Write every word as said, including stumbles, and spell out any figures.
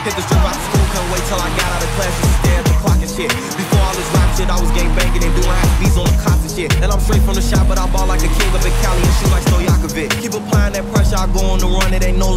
Hit the strip out of school, couldn't wait till I got out of class to stare at the clock and shit. Before all this rap shit, I was gang banging and doing half beats on the cops and shit. And I'm straight from the shop, but I ball like a king up in Cali and shoot like Stojakovic. Keep applying that pressure, I go on the run, it ain't no